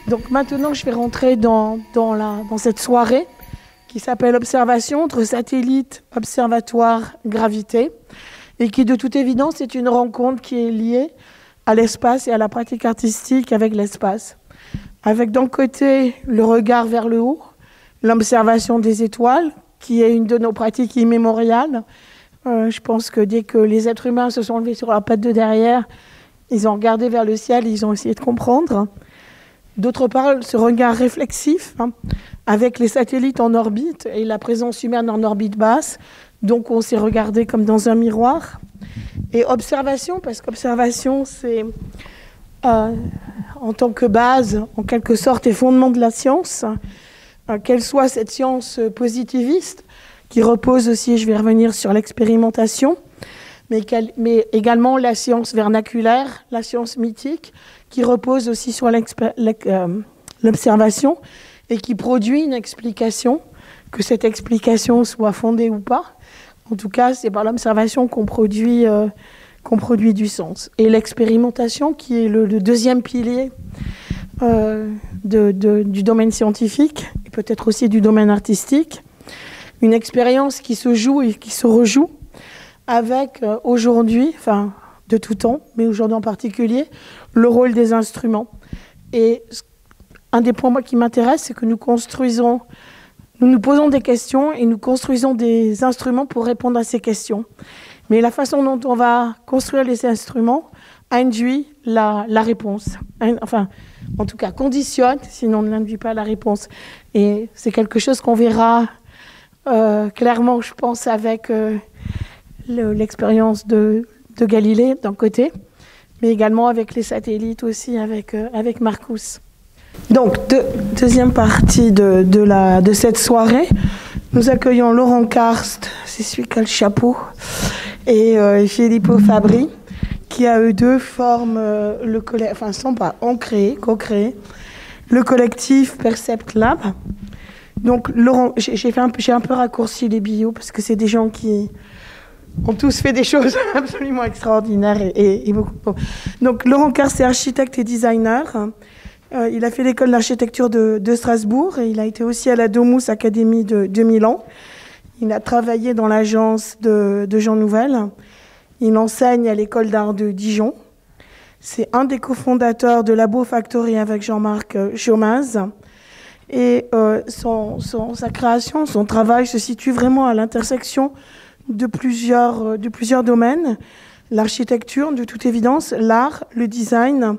Donc maintenant, je vais rentrer dans cette soirée qui s'appelle Observation entre satellites, observatoire, gravité, et qui de toute évidence est une rencontre qui est liée à l'espace et à la pratique artistique avec l'espace. Avec d'un côté le regard vers le haut, l'observation des étoiles, qui est une de nos pratiques immémoriales. Je pense que dès que les êtres humains se sont levés sur leurs pattes de derrière, ils ont regardé vers le ciel, ils ont essayé de comprendre. D'autre part, ce regard réflexif, avec les satellites en orbite et la présence humaine en orbite basse. Donc on s'est regardé comme dans un miroir. Et observation, parce qu'observation, c'est en tant que base, en quelque sorte, et fondement de la science, qu'elle soit cette science positiviste, qui repose aussi, je vais revenir sur l'expérimentation, mais également la science vernaculaire, la science mythique, qui repose aussi sur l'observation et qui produit une explication, que cette explication soit fondée ou pas. En tout cas, c'est par l'observation qu'on produit du sens. Et l'expérimentation, qui est le deuxième pilier du domaine scientifique, et peut-être aussi du domaine artistique, une expérience qui se joue et qui se rejoue avec aujourd'hui, enfin de tout temps, mais aujourd'hui en particulier, le rôle des instruments. Et un des points qui m'intéresse, c'est que nous posons des questions et nous construisons des instruments pour répondre à ces questions. Mais la façon dont on va construire les instruments induit la réponse. Enfin, en tout cas, conditionne, sinon on n'induit pas la réponse. Et c'est quelque chose qu'on verra clairement, je pense, avec l'expérience de Galilée d'un côté, mais également avec les satellites aussi, avec Marcus. Donc, deuxième partie de cette soirée, nous accueillons Laurent Karst, c'est celui qui a le chapeau, et Filippo Fabri, qui à eux deux forment co-créé le collectif Percept Lab. Donc, Laurent, j'ai un peu raccourci les bios parce que c'est des gens qui ont tous fait des choses absolument extraordinaires et beaucoup. Donc, Laurent Karst est architecte et designer. Il a fait l'école d'architecture de Strasbourg et il a été aussi à la Domus Academy de Milan. Il a travaillé dans l'agence de Jean Nouvel. Il enseigne à l'école d'art de Dijon. C'est un des cofondateurs de Labo Factory avec Jean-Marc Chaumaz. Et sa création, son travail se situe vraiment à l'intersection de plusieurs domaines. L'architecture, de toute évidence, l'art, le design,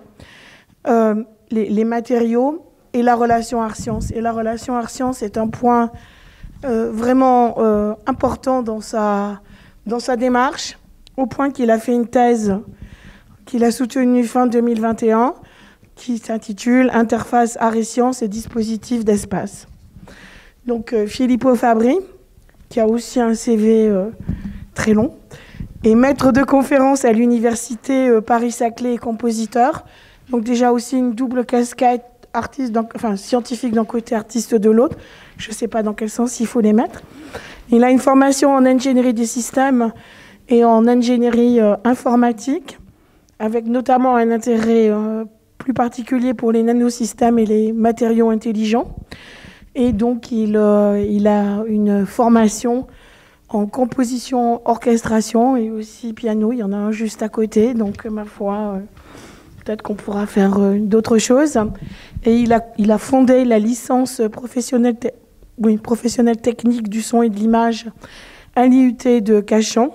les matériaux et la relation art-science. Et la relation art-science est un point vraiment important dans sa démarche, au point qu'il a fait une thèse qu'il a soutenue fin 2021, qui s'intitule « Interface art et sciences et dispositifs d'espace ». Donc Filippo Fabri, qui a aussi un CV très long, est maître de conférence à l'université Paris-Saclay et compositeur. Donc déjà aussi une double casquette scientifique d'un côté, artiste de l'autre. Je ne sais pas dans quel sens il faut les mettre. Il a une formation en ingénierie des systèmes et en ingénierie informatique, avec notamment un intérêt plus particulier pour les nanosystèmes et les matériaux intelligents. Et donc il a une formation en composition, orchestration et aussi piano. Il y en a un juste à côté, donc ma foi... peut-être qu'on pourra faire d'autres choses. Et il a fondé la licence professionnelle technique du son et de l'image à l'IUT de Cachan.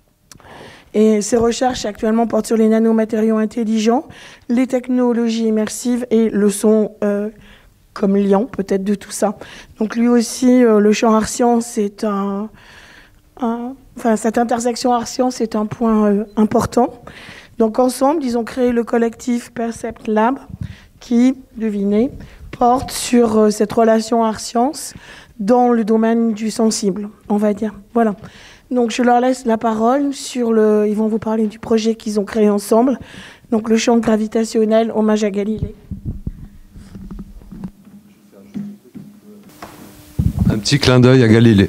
Et ses recherches actuellement portent sur les nanomatériaux intelligents, les technologies immersives et le son comme lien peut-être de tout ça. Donc lui aussi, le champ art-science, cette intersection art-science est un point important. Donc ensemble, ils ont créé le collectif Percept Lab qui, devinez, porte sur cette relation art-science dans le domaine du sensible, on va dire. Voilà. Donc je leur laisse la parole ils vont vous parler du projet qu'ils ont créé ensemble. Donc le champ gravitationnel, hommage à Galilée. Un petit clin d'œil à Galilée.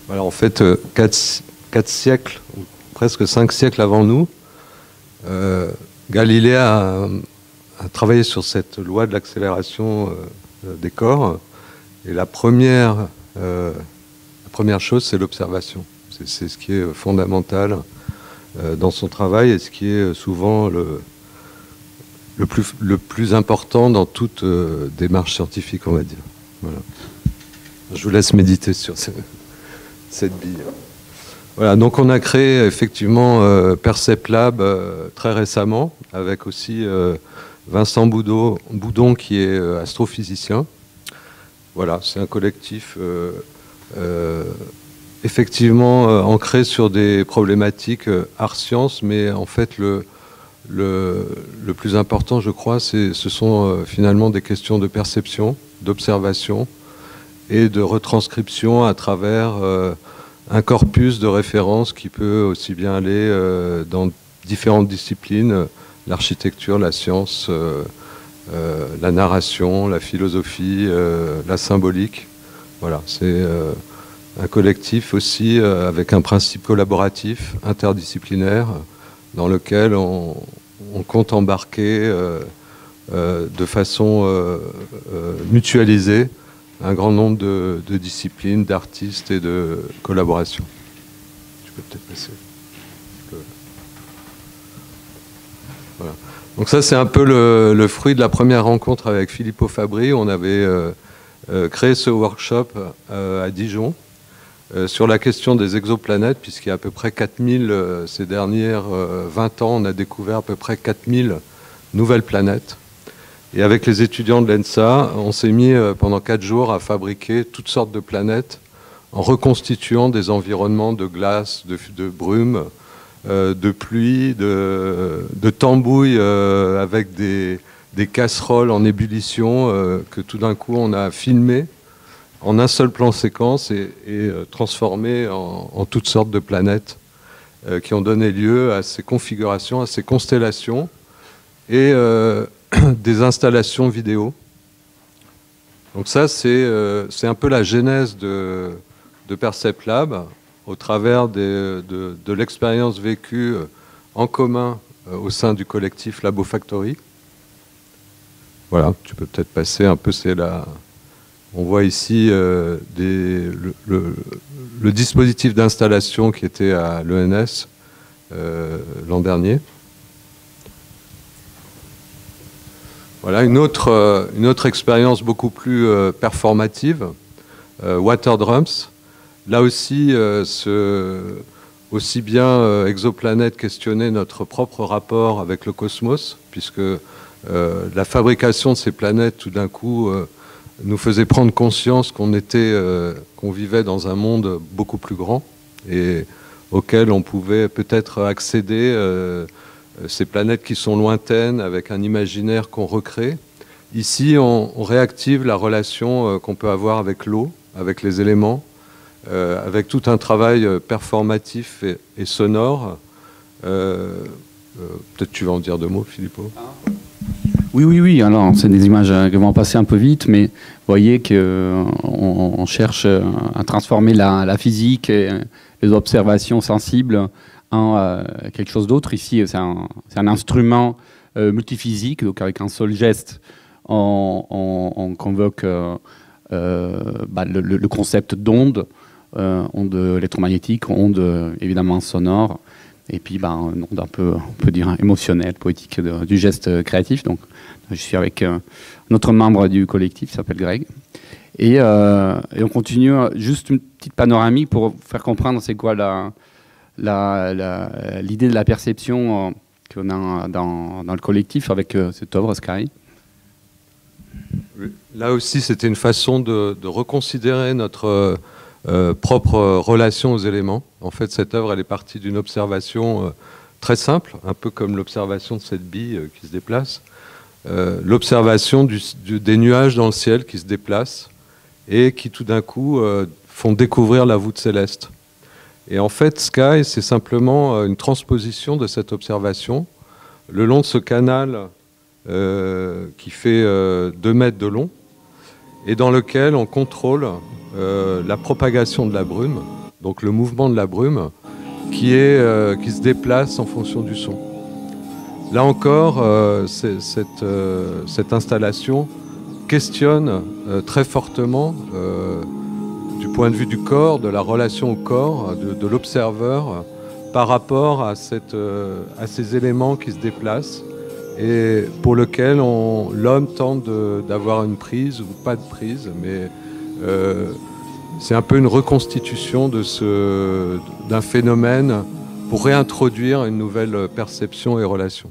Voilà, en fait, 4 siècles, ou presque 5 siècles avant nous, Galilée a travaillé sur cette loi de l'accélération des corps. Et la première chose, c'est l'observation. C'est ce qui est fondamental dans son travail et ce qui est souvent le plus important dans toute démarche scientifique, on va dire. Voilà. Je vous laisse méditer sur cette bille. Voilà, donc on a créé effectivement Percept Lab très récemment, avec aussi Vincent Boudon qui est astrophysicien. Voilà, c'est un collectif effectivement ancré sur des problématiques art-sciences, mais en fait le plus important, je crois, ce sont finalement des questions de perception, d'observation et de retranscription à travers un corpus de références qui peut aussi bien aller dans différentes disciplines, l'architecture, la science, la narration, la philosophie, la symbolique. Voilà, c'est un collectif aussi avec un principe collaboratif, interdisciplinaire, dans lequel on compte embarquer de façon mutualisée un grand nombre de disciplines, d'artistes et de collaborations. Tu peux peut-être passer. Voilà. Donc ça, c'est un peu le fruit de la première rencontre avec Filippo Fabri. On avait créé ce workshop à Dijon sur la question des exoplanètes, puisqu'il y a à peu près 4000, ces dernières 20 ans, on a découvert à peu près 4000 nouvelles planètes. Et avec les étudiants de l'ENSA, on s'est mis pendant 4 jours à fabriquer toutes sortes de planètes en reconstituant des environnements de glace, de brume, de pluie, de tambouille avec des casseroles en ébullition que tout d'un coup on a filmé en un seul plan séquence et transformé en toutes sortes de planètes qui ont donné lieu à ces configurations, à ces constellations et des installations vidéo. Donc ça, c'est un peu la genèse de Percept Lab, au travers de l'expérience vécue en commun au sein du collectif Labo Factory. Voilà, tu peux peut-être passer un peu, on voit ici le dispositif d'installation qui était à l'ENS l'an dernier. Voilà, une autre expérience beaucoup plus performative, Water Drums. Là aussi, aussi bien Exoplanète questionnait notre propre rapport avec le cosmos, puisque la fabrication de ces planètes, tout d'un coup, nous faisait prendre conscience qu'on vivait dans un monde beaucoup plus grand et auquel on pouvait peut-être accéder, ces planètes qui sont lointaines, avec un imaginaire qu'on recrée. Ici, on réactive la relation qu'on peut avoir avec l'eau, avec les éléments, avec tout un travail performatif et sonore. Peut-être tu vas en dire 2 mots, Filippo. Oui. Alors, c'est des images qui vont passer un peu vite, mais vous voyez qu'on cherche à transformer la physique et les observations sensibles en quelque chose d'autre. Ici, c'est un instrument multiphysique, donc avec un seul geste, on convoque le concept d'onde, onde électromagnétique, onde évidemment sonore, et puis une onde un peu, on peut dire, émotionnelle, poétique du geste créatif. Donc, je suis avec un autre membre du collectif, qui s'appelle Greg. Et on continue, juste une petite panoramique pour faire comprendre c'est quoi l'idée de la perception qu'on a dans le collectif avec cette œuvre, Sky. Là aussi, c'était une façon de reconsidérer notre propre relation aux éléments. En fait, cette œuvre, elle est partie d'une observation très simple, un peu comme l'observation de cette bille qui se déplace. L'observation des nuages dans le ciel qui se déplacent et qui, tout d'un coup, font découvrir la voûte céleste. Et en fait, Sky, c'est simplement une transposition de cette observation le long de ce canal qui fait 2 mètres de long et dans lequel on contrôle la propagation de la brume donc le mouvement de la brume, qui se déplace en fonction du son. Là encore, cette installation questionne très fortement, du point de vue du corps, de la relation au corps, de l'observeur, par rapport à ces éléments qui se déplacent et pour lesquels l'homme tente d'avoir une prise ou pas de prise, mais c'est un peu une reconstitution d'un phénomène pour réintroduire une nouvelle perception et relation.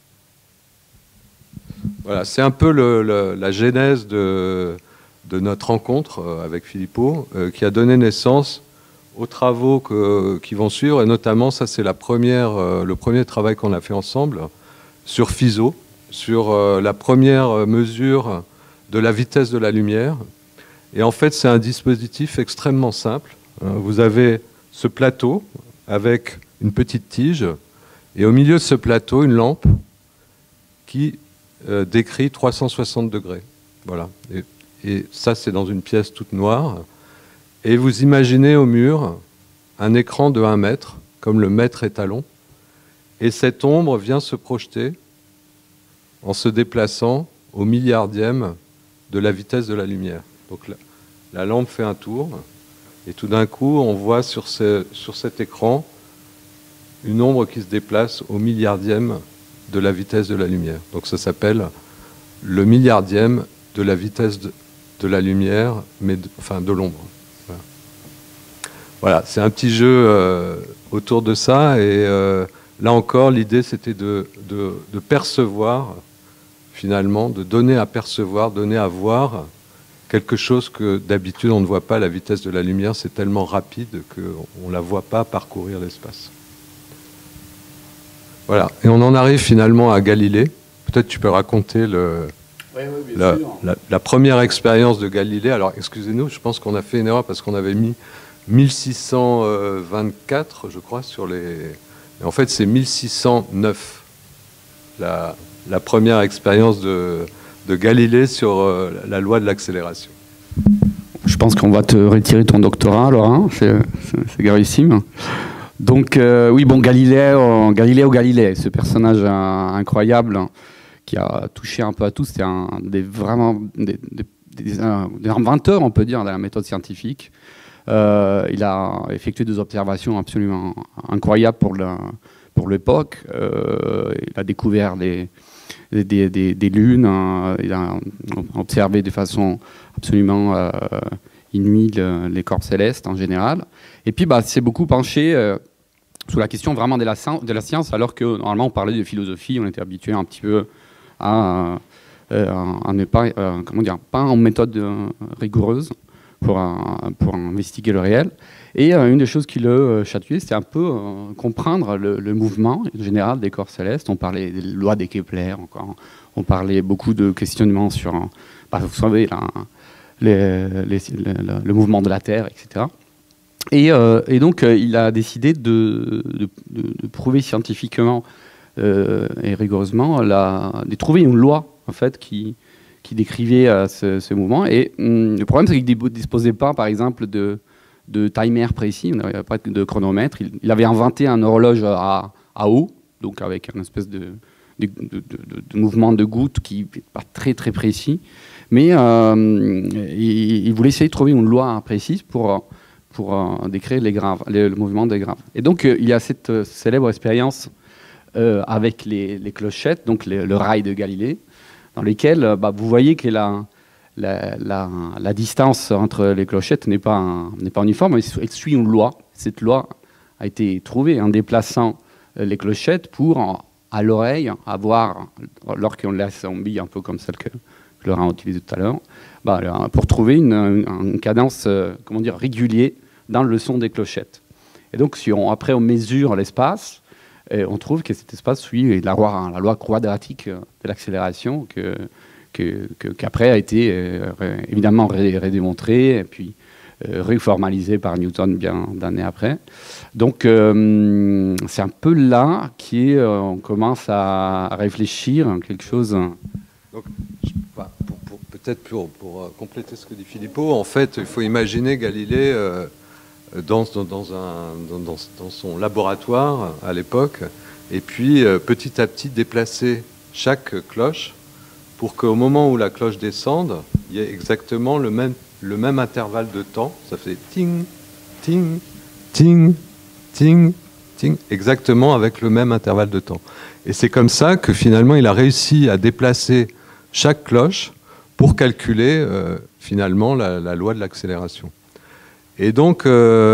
Voilà, c'est un peu la genèse de notre rencontre avec Filippo, qui a donné naissance aux travaux qui vont suivre, et notamment, ça c'est le premier travail qu'on a fait ensemble, sur FISO, sur la première mesure de la vitesse de la lumière. Et en fait, c'est un dispositif extrêmement simple. Vous avez ce plateau avec une petite tige, et au milieu de ce plateau, une lampe qui décrit 360 degrés. Voilà. Et ça, c'est dans une pièce toute noire. Et vous imaginez au mur un écran de 1 mètre, comme le mètre étalon. Et cette ombre vient se projeter en se déplaçant au milliardième de la vitesse de la lumière. Donc la lampe fait un tour, et tout d'un coup, on voit sur cet écran une ombre qui se déplace au milliardième de la vitesse de la lumière. Donc ça s'appelle le milliardième de la vitesse de la lumière, mais de l'ombre. Voilà, c'est un petit jeu autour de ça, et là encore, l'idée c'était de percevoir, finalement, de donner à percevoir, donner à voir quelque chose que d'habitude on ne voit pas. La vitesse de la lumière, c'est tellement rapide qu'on ne la voit pas parcourir l'espace. Voilà, et on en arrive finalement à Galilée. Peut-être tu peux raconter la première expérience de Galilée. Alors excusez-nous, je pense qu'on a fait une erreur parce qu'on avait mis 1624, je crois, sur les... Et en fait, c'est 1609, la première expérience de Galilée sur la loi de l'accélération. Je pense qu'on va te retirer ton doctorat, alors, hein, c'est gravissime. Donc, oui, bon, Galilée, ce personnage incroyable qui a touché un peu à tous, c'est vraiment des inventeurs, on peut dire, de la méthode scientifique. Il a effectué des observations absolument incroyables pour l'époque. Il a découvert des lunes, il a observé de façon absolument inouïe les corps célestes en général. Et puis, c'est beaucoup penché sous la question vraiment de la science, alors que normalement on parlait de philosophie, on était habitué un petit peu à ne pas, comment dire, pas en méthode rigoureuse pour investiguer le réel. Et une des choses qui le chatouillait, c'était un peu comprendre le mouvement général des corps célestes. On parlait des lois des Kepler, on parlait beaucoup de questionnements sur, vous savez, le mouvement de la Terre, etc. Et donc, il a décidé de prouver scientifiquement et rigoureusement, de trouver une loi, en fait, qui décrivait ce mouvement. Et le problème, c'est qu'il ne disposait pas, par exemple, de timer précis, il n'avait pas de chronomètre. Il avait inventé un horloge à eau, donc avec une espèce de mouvement de goutte qui n'est pas très très précis. Mais il voulait essayer de trouver une loi précise pour décrire le mouvement des graves. Et donc, il y a cette célèbre expérience avec les clochettes, donc le rail de Galilée, dans lesquelles vous voyez que la distance entre les clochettes n'est pas uniforme, elle suit une loi. Cette loi a été trouvée en déplaçant les clochettes pour, à l'oreille, avoir, lorsqu'on laisse un bille un peu comme celle que Laurent a utilisée tout à l'heure, pour trouver une cadence régulière dans le son des clochettes. Et donc, après on mesure l'espace, on trouve que cet espace suit la loi quadratique de l'accélération qu'après a été évidemment redémontrée et puis reformalisée par Newton bien d'années après. Donc c'est un peu là qu'on commence à réfléchir à quelque chose. Donc, peut-être pour compléter ce que dit Filippo, en fait, il faut imaginer Galilée dans son laboratoire à l'époque, et puis petit à petit déplacer chaque cloche pour qu'au moment où la cloche descende, il y ait exactement le même intervalle de temps. Ça fait ting, ting, ting, ting, ting, exactement avec le même intervalle de temps. Et c'est comme ça que finalement il a réussi à déplacer chaque cloche pour calculer finalement la loi de l'accélération. Et donc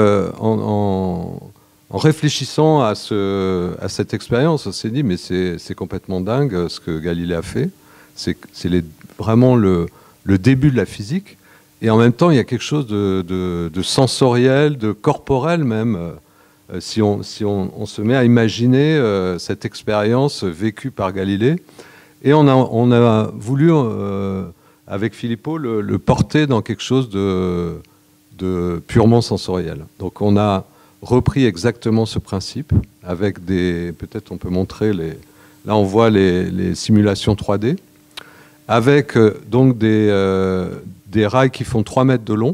en réfléchissant à cette expérience, on s'est dit mais c'est complètement dingue ce que Galilée a fait. C'est vraiment le début de la physique. Et en même temps, il y a quelque chose de sensoriel, de corporel même, si on se met à imaginer cette expérience vécue par Galilée. Et on a voulu, avec Filippo, le porter dans quelque chose de purement sensoriel. Donc on a repris exactement ce principe, avec peut-être on peut montrer, là on voit les simulations 3D, avec donc des rails qui font 3 mètres de long,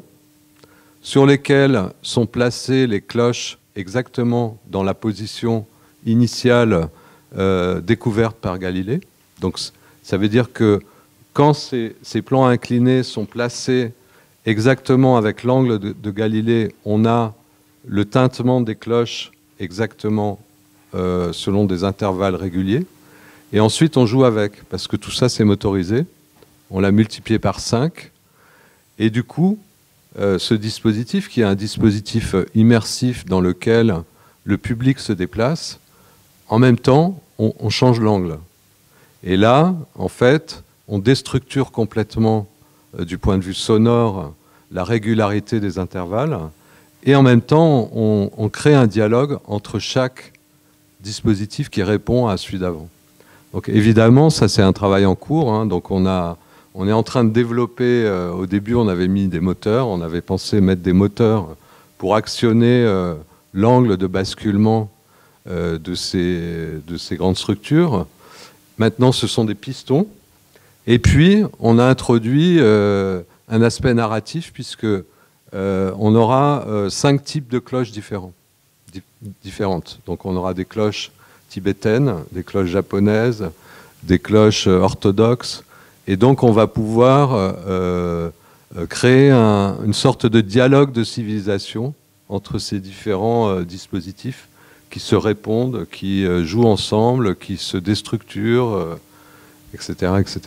sur lesquels sont placées les cloches exactement dans la position initiale découverte par Galilée. Donc ça veut dire que quand ces plans inclinés sont placés exactement avec l'angle de Galilée, on a le tintement des cloches exactement selon des intervalles réguliers. Et ensuite on joue avec, parce que tout ça c'est motorisé. On l'a multiplié par 5. Et du coup, ce dispositif, qui est un dispositif immersif dans lequel le public se déplace, en même temps, on change l'angle. Et là, en fait, on déstructure complètement, du point de vue sonore, la régularité des intervalles. Et en même temps, on crée un dialogue entre chaque dispositif qui répond à celui d'avant. Donc évidemment, ça c'est un travail en cours. Hein, donc on est en train de développer, au début on avait mis des moteurs, on avait pensé mettre des moteurs pour actionner l'angle de basculement de ces grandes structures. Maintenant ce sont des pistons. Et puis on a introduit un aspect narratif puisque on aura 5 types de cloches différentes. Donc on aura des cloches tibétaines, des cloches japonaises, des cloches orthodoxes. Et donc on va pouvoir créer une sorte de dialogue de civilisation entre ces différents dispositifs qui se répondent, qui jouent ensemble, qui se déstructurent, etc., etc.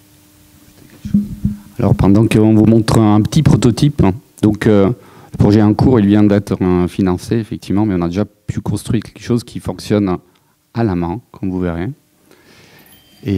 Alors pendant qu'on vous montre un petit prototype, donc le projet en cours, il vient d'être financé effectivement, mais on a déjà pu construire quelque chose qui fonctionne à la main, comme vous verrez. Et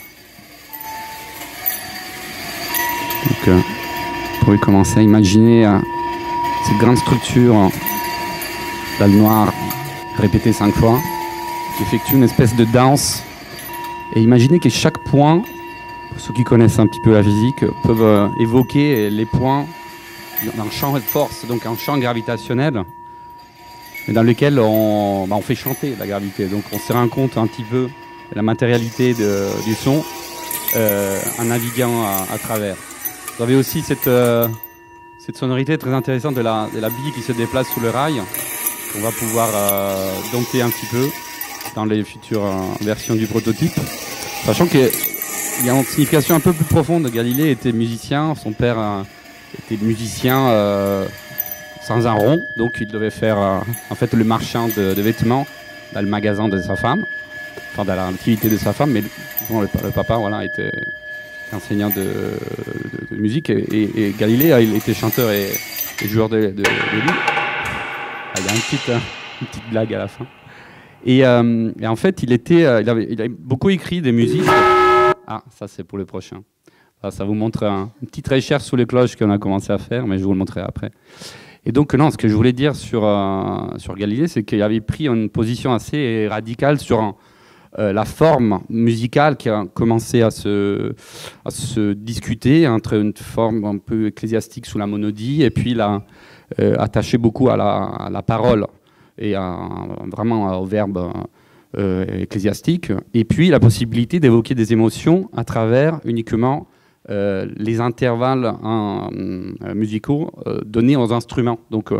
donc, vous pouvez commencer à imaginer cette grande structure dans le noir, répétée 5 fois, qui effectue une espèce de danse. Et imaginez que chaque point, pour ceux qui connaissent un petit peu la physique, peuvent évoquer les points d'un champ de force, donc un champ gravitationnel, dans lequel on fait chanter la gravité. Donc on se rend compte un petit peu de la matérialité du son en naviguant à travers. Vous avez aussi cette sonorité très intéressante de la bille qui se déplace sous le rail, qu'on va pouvoir dompter un petit peu dans les futures versions du prototype. Sachant qu'il y a une signification un peu plus profonde. Galilée était musicien, son père était musicien sans un rond, donc il devait faire en fait le marchand de vêtements dans le magasin de sa femme, enfin dans l'activité de sa femme, mais bon, le papa voilà, était enseignant de musique et Galilée il était chanteur et joueur de luth. Il y a une petite blague à la fin. Et en fait, il avait beaucoup écrit des musiques. Ah, ça c'est pour le prochain. Ça vous montre une petite recherche sous les cloches qu'on a commencé à faire, mais je vous le montrerai après. Et donc, non, ce que je voulais dire sur Galilée, c'est qu'il avait pris une position assez radicale sur la forme musicale qui a commencé à se discuter entre une forme un peu ecclésiastique sous la monodie et puis attaché beaucoup à la parole et vraiment au verbe ecclésiastique. Et puis la possibilité d'évoquer des émotions à travers uniquement les intervalles musicaux donnés aux instruments. Donc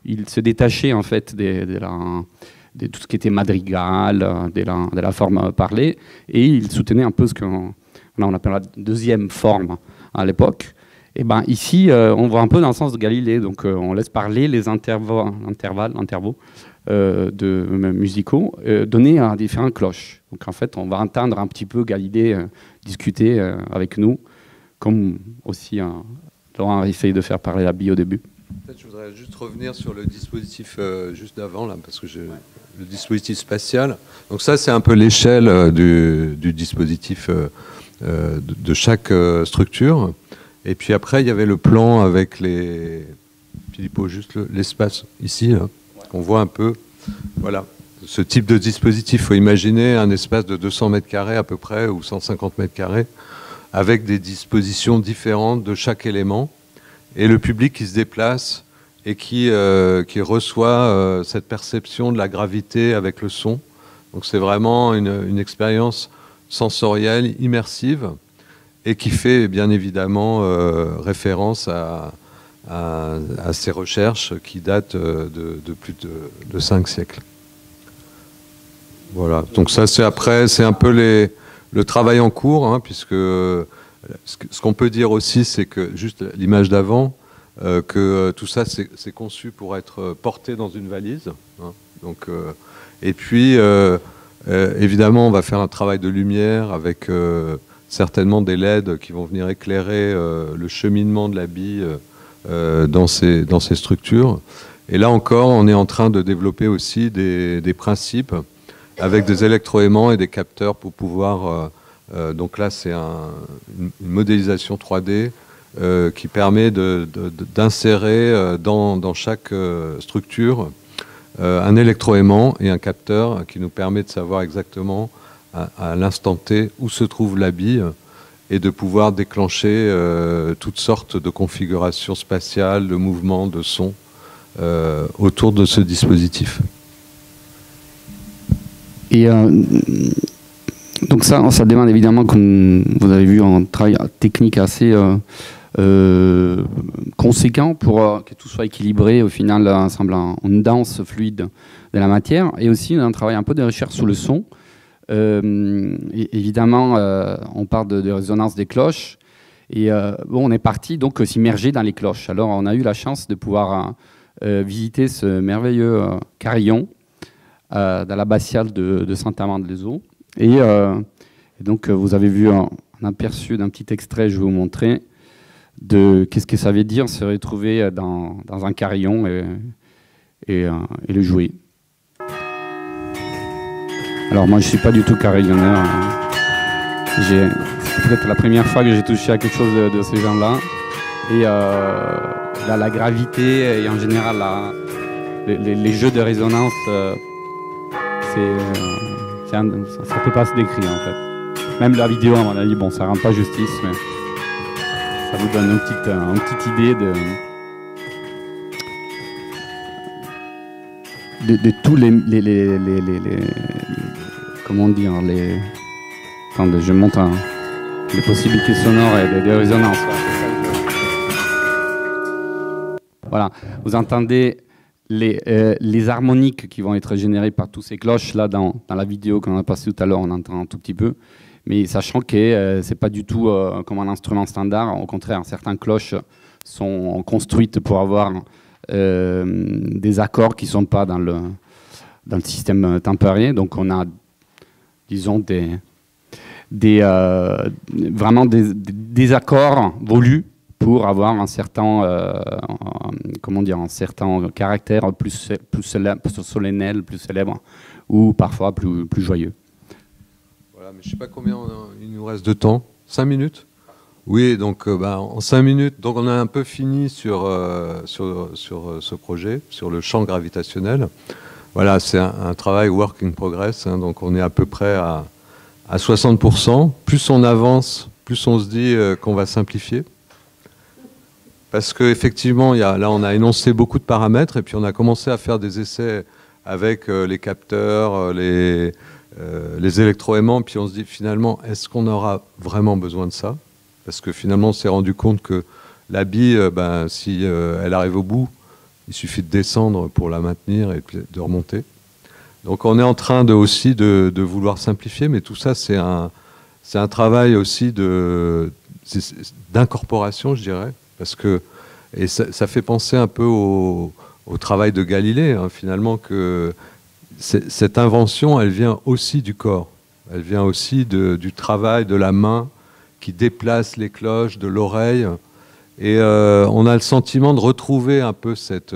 il se détachait en fait de tout ce qui était madrigal, de la forme parlée, et il soutenait un peu ce qu'on appelle la deuxième forme à l'époque. Et ben ici, on voit un peu dans le sens de Galilée, donc on laisse parler les intervaux musicaux donnés à différentes cloches. Donc en fait, on va entendre un petit peu Galilée discuter avec nous, comme aussi Laurent a essayé de faire parler la bille au début. Peut-être je voudrais juste revenir sur le dispositif juste d'avant, là, parce que le dispositif spatial. Donc ça, c'est un peu l'échelle du dispositif de chaque structure. Et puis après, il y avait le plan avec les... Philippot, juste l'espace ici, là, qu'on voit un peu. Voilà, ce type de dispositif. Il faut imaginer un espace de 200 mètres carrés à peu près, ou 150 mètres carrés, avec des dispositions différentes de chaque élément. Et le public qui se déplace et qui reçoit cette perception de la gravité avec le son. Donc c'est vraiment une expérience sensorielle, immersive, et qui fait bien évidemment référence à ces recherches qui datent de plus de 5 siècles. Voilà, donc ça c'est un peu le travail en cours, hein, puisque ce qu'on peut dire aussi, c'est que, juste l'image d'avant, que tout ça c'est conçu pour être porté dans une valise. Hein, donc, et puis, évidemment, on va faire un travail de lumière avec certainement des LED qui vont venir éclairer le cheminement de la bille dans ces structures. Et là encore, on est en train de développer aussi des principes avec des électroaimants et des capteurs pour pouvoir... donc là, c'est une modélisation 3D qui permet d'insérer dans chaque structure un électroaimant et un capteur qui nous permet de savoir exactement à l'instant T où se trouve la bille et de pouvoir déclencher toutes sortes de configurations spatiales, de mouvements, de sons autour de ce dispositif. Et donc ça demande évidemment, comme vous avez vu, un travail technique assez conséquent pour que tout soit équilibré, au final, semble une danse fluide de la matière, et aussi un travail un peu de recherche sur le son. Évidemment, on parle de résonance des cloches, et bon, on est parti donc s'immerger dans les cloches. Alors, on a eu la chance de pouvoir visiter ce merveilleux carillon dans l'abbatiale de Saint-Amand-les-Eaux. Et donc, vous avez vu un aperçu d'un petit extrait, je vais vous montrer, de qu'est-ce que ça veut dire se retrouver dans un carillon et le jouer. Alors moi je ne suis pas du tout carillonneur. C'est peut-être la première fois que j'ai touché à quelque chose de ces gens-là. Et la gravité et en général les jeux de résonance, ça ne peut pas se décrire en fait. Même la vidéo à mon avis, bon ça ne rend pas justice, mais ça vous donne une petite idée de tous les comment dire, attendez, je monte les possibilités sonores et de résonance. Voilà, vous entendez les harmoniques qui vont être générées par tous ces cloches là dans la vidéo qu'on a passée tout à l'heure, on entend un tout petit peu, mais sachant que c'est pas du tout comme un instrument standard. Au contraire, certaines cloches sont construites pour avoir des accords qui ne sont pas dans le système tempéré. Donc on a, disons, vraiment des accords voulus pour avoir un certain, comment dire, un certain caractère plus solennel, plus célèbre, ou parfois plus joyeux. Voilà, mais je ne sais pas combien il nous reste de temps. 5 minutes ? Oui, donc en 5 minutes, donc on a un peu fini sur ce projet, sur le champ gravitationnel. Voilà, c'est un travail work in progress, hein, donc on est à peu près à 60%. Plus on avance, plus on se dit qu'on va simplifier. Parce qu'effectivement, là on a énoncé beaucoup de paramètres et puis on a commencé à faire des essais avec les capteurs, les électroaimants, puis on se dit finalement, est-ce qu'on aura vraiment besoin de ça ? Parce que finalement, on s'est rendu compte que la bille, si elle arrive au bout, il suffit de descendre pour la maintenir et de remonter. Donc on est en train aussi de vouloir simplifier, mais tout ça c'est un travail aussi d'incorporation, je dirais, parce que et ça fait penser un peu au travail de Galilée, hein, finalement, que cette invention, elle vient aussi du corps, elle vient aussi du travail de la main qui déplace les cloches, de l'oreille, et on a le sentiment de retrouver un peu cette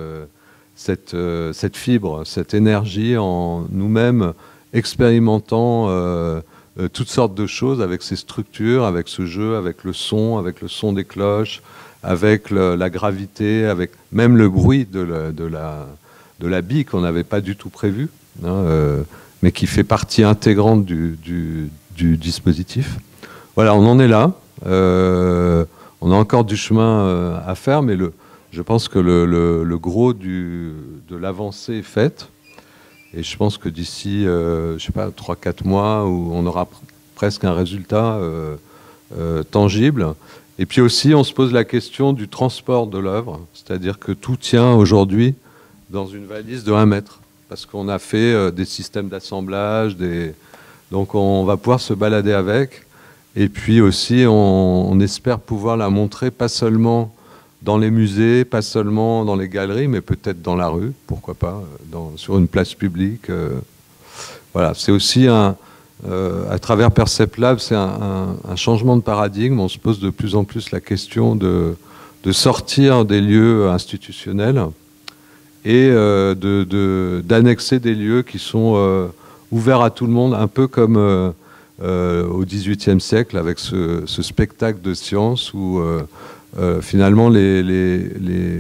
fibre, cette énergie en nous-mêmes expérimentant toutes sortes de choses avec ces structures, avec ce jeu, avec le son des cloches, avec la gravité, avec même le bruit de la bille qu'on n'avait pas du tout prévu, hein, mais qui fait partie intégrante du dispositif. Voilà, on en est là. On a encore du chemin à faire, mais je pense que le gros de l'avancée est faite. Et je pense que d'ici, je sais pas, 3-4 mois, où on aura presque un résultat tangible. Et puis aussi, on se pose la question du transport de l'œuvre, c'est-à-dire que tout tient aujourd'hui dans une valise de 1 mètre, parce qu'on a fait des systèmes d'assemblage, donc on va pouvoir se balader avec. Et puis aussi, on espère pouvoir la montrer pas seulement dans les musées, pas seulement dans les galeries, mais peut-être dans la rue, pourquoi pas, sur une place publique. Voilà, c'est aussi à travers Percept Lab, c'est un changement de paradigme. On se pose de plus en plus la question de sortir des lieux institutionnels et d'annexer des lieux qui sont ouverts à tout le monde, un peu comme au XVIIIe siècle, avec ce spectacle de science où finalement les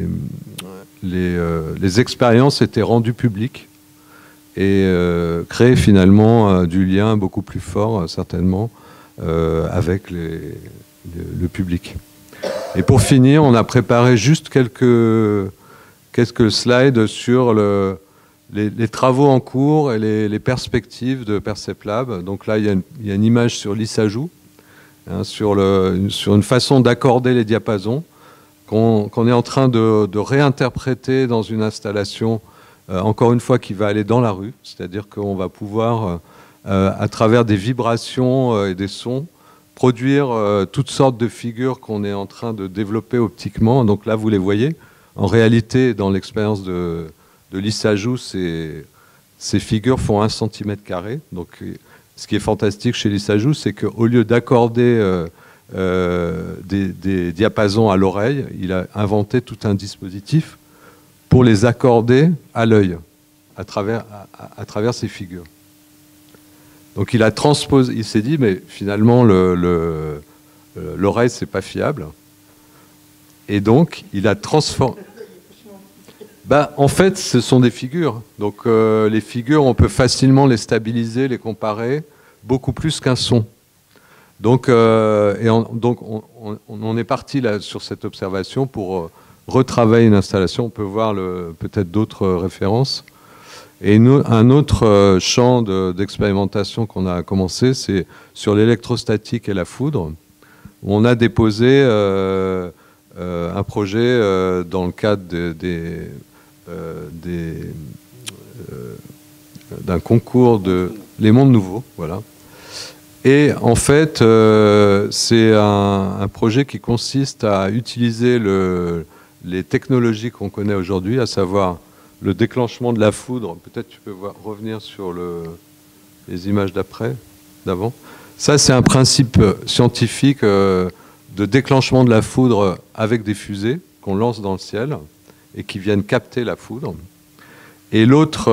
expériences étaient rendues publiques et créaient finalement du lien beaucoup plus fort, certainement, avec le public. Et pour finir, on a préparé juste quelques slides sur les travaux en cours et les perspectives de Percept Lab. Donc là, il y a une image sur l'Issajou, hein, sur une façon d'accorder les diapasons qu'on est en train de réinterpréter dans une installation, encore une fois, qui va aller dans la rue. C'est-à-dire qu'on va pouvoir, à travers des vibrations et des sons, produire toutes sortes de figures qu'on est en train de développer optiquement. Donc là, vous les voyez. En réalité, dans l'expérience de l'Issajou, ces figures font 1 cm². Donc, ce qui est fantastique chez l'Issajou, c'est qu'au lieu d'accorder des diapasons à l'oreille, il a inventé tout un dispositif pour les accorder à l'œil, à travers ces figures. Donc il s'est dit, mais finalement, l'oreille, c'est pas fiable. Et donc, il a transformé... en fait, ce sont des figures. Donc les figures, on peut facilement les stabiliser, les comparer, beaucoup plus qu'un son. Donc, on est parti là, sur cette observation pour retravailler une installation. On peut voir peut-être d'autres références. Et un autre champ d'expérimentation qu'on a commencé, c'est sur l'électrostatique et la foudre, où on a déposé un projet dans le cadre d'un concours de Les Mondes Nouveaux, voilà. Et en fait, c'est un projet qui consiste à utiliser les technologies qu'on connaît aujourd'hui, à savoir le déclenchement de la foudre. Peut-être tu peux revenir sur les images d'avant. Ça, c'est un principe scientifique de déclenchement de la foudre avec des fusées qu'on lance dans le ciel et qui viennent capter la foudre. Et l'autre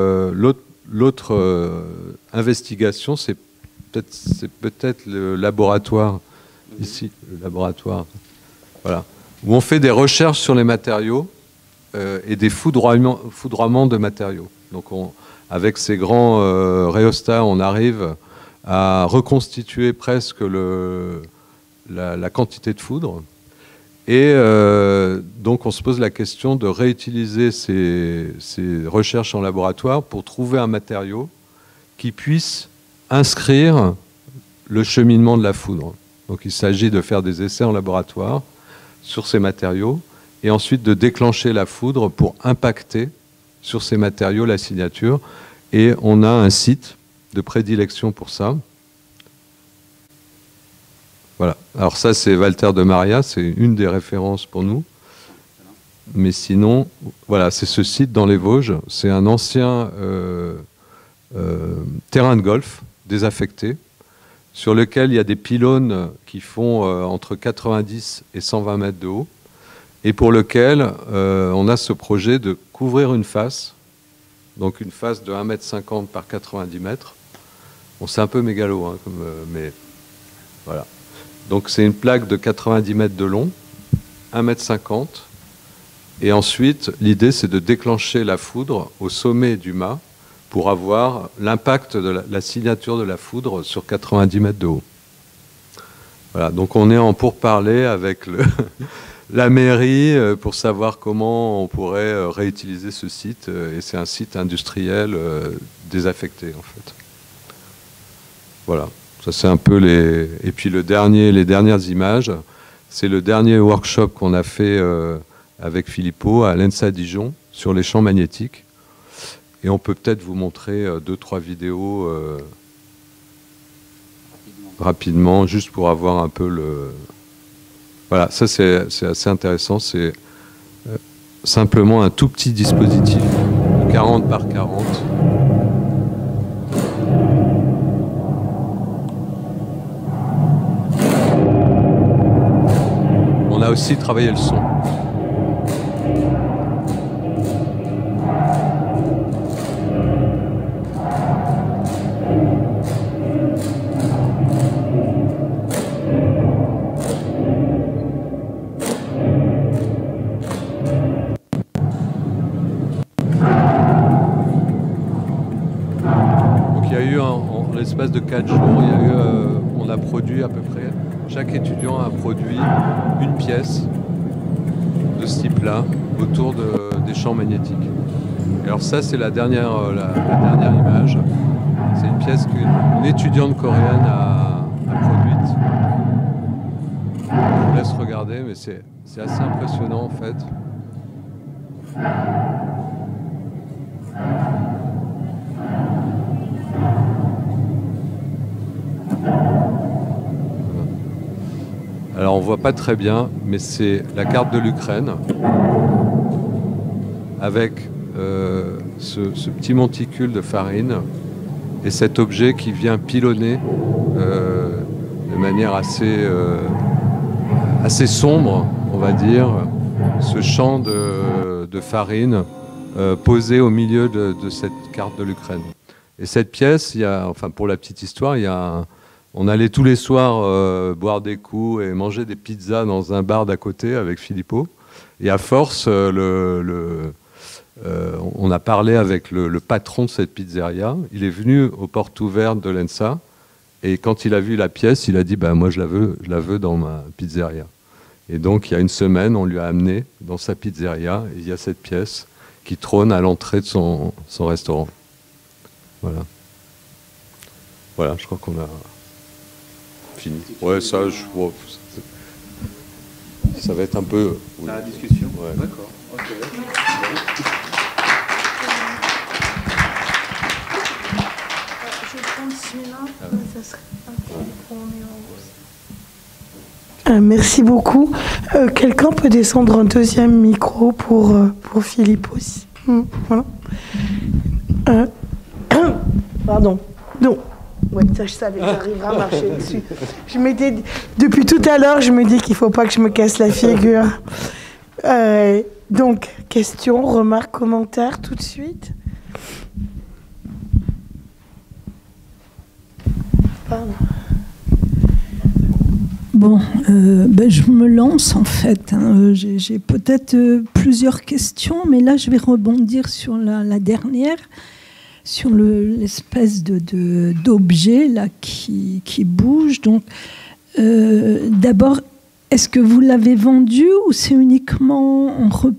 investigation, c'est peut-être le laboratoire, ici, le laboratoire, voilà, où on fait des recherches sur les matériaux et des foudroiements de matériaux. Donc avec ces grands rhéostats, on arrive à reconstituer presque la quantité de foudre. Et donc on se pose la question de réutiliser ces recherches en laboratoire pour trouver un matériau qui puisse inscrire le cheminement de la foudre. Donc il s'agit de faire des essais en laboratoire sur ces matériaux et ensuite de déclencher la foudre pour impacter sur ces matériaux la signature. Et on a un site de prédilection pour ça. Voilà. Alors ça, c'est Walter de Maria, c'est une des références pour nous. Mais sinon, voilà, c'est ce site dans les Vosges. C'est un ancien terrain de golf désaffecté, sur lequel il y a des pylônes qui font entre 90 et 120 mètres de haut, et pour lequel on a ce projet de couvrir une face, donc une face de 1,50 m par 90 mètres. Bon, c'est un peu mégalo, hein, mais voilà. Donc c'est une plaque de 90 mètres de long, 1,50 m, et ensuite l'idée c'est de déclencher la foudre au sommet du mât pour avoir l'impact de la signature de la foudre sur 90 mètres de haut. Voilà, donc on est en pourparlers avec la mairie pour savoir comment on pourrait réutiliser ce site, et c'est un site industriel désaffecté en fait. Voilà, ça c'est un peu les... Et puis les dernières images, c'est le dernier workshop qu'on a fait avec Filippo à l'ENSA Dijon sur les champs magnétiques. Et on peut peut-être vous montrer 2-3 vidéos rapidement, juste pour avoir un peu le... Voilà, ça c'est assez intéressant. C'est simplement un tout petit dispositif, 40 par 40. On a aussi travaillé le son. L'espace de 4 jours, il y a eu, on a produit à peu près, chaque étudiant a produit une pièce de ce type-là autour des champs magnétiques. Et alors ça, c'est la dernière image. C'est une pièce qu'une étudiante coréenne a produite. Je vous laisse regarder, mais c'est assez impressionnant en fait. Alors on voit pas très bien, mais c'est la carte de l'Ukraine avec ce petit monticule de farine et cet objet qui vient pilonner de manière assez sombre, on va dire, ce champ de farine posé au milieu de cette carte de l'Ukraine. Et cette pièce, enfin pour la petite histoire, on allait tous les soirs boire des coups et manger des pizzas dans un bar d'à côté avec Filippo. Et à force, on a parlé avec le patron de cette pizzeria. Il est venu aux portes ouvertes de l'ENSA. Et quand il a vu la pièce, il a dit bah, « moi, je la veux dans ma pizzeria ». Et donc, il y a une semaine, on lui a amené dans sa pizzeria. Et il y a cette pièce qui trône à l'entrée de son restaurant. Voilà. Voilà, je crois qu'on a... fini. Ouais, ça va être un peu... Oui. La discussion. Ouais. D'accord. Okay. Je vais prendre celui-là. Ça serait merci beaucoup. Quelqu'un peut descendre un deuxième micro pour Philippe aussi. Voilà. Pardon. Non. Oui, ça je savais, j'arriverai à marcher dessus. Depuis tout à l'heure, je me dis qu'il ne faut pas que je me casse la figure. Donc, questions, remarques, commentaires, tout de suite. Pardon. Bon, je me lance en fait. Hein. J'ai peut-être plusieurs questions, mais là je vais rebondir sur la dernière, sur l'espèce d'objet là qui bouge. Donc, d'abord, est-ce que vous l'avez vendu ou c'est uniquement